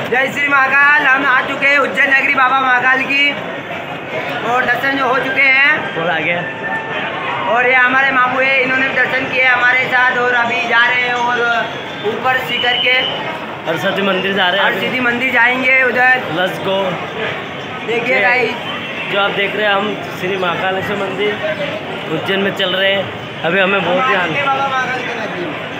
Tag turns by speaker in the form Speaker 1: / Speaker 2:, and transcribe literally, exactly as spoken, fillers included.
Speaker 1: जय श्री महाकाल। हम आ चुके हैं उज्जैन नगरी बाबा महाकाल की और दर्शन जो हो चुके हैं
Speaker 2: और आगे
Speaker 1: और ये हमारे मामू है, इन्होंने दर्शन किए हमारे साथ और अभी जा रहे हैं और ऊपर सीकर के
Speaker 2: हरसिद्धि मंदिर जा रहे हैं।
Speaker 1: हरसिद्धि मंदिर जाएंगे उधर।
Speaker 2: Let's go.
Speaker 1: देखिए गाइस,
Speaker 2: जो आप देख रहे हैं हम श्री महाकालेश्वर मंदिर उज्जैन में चल रहे हैं। अभी हमें बहुत ही
Speaker 1: बाबा महाकाल के नजदीक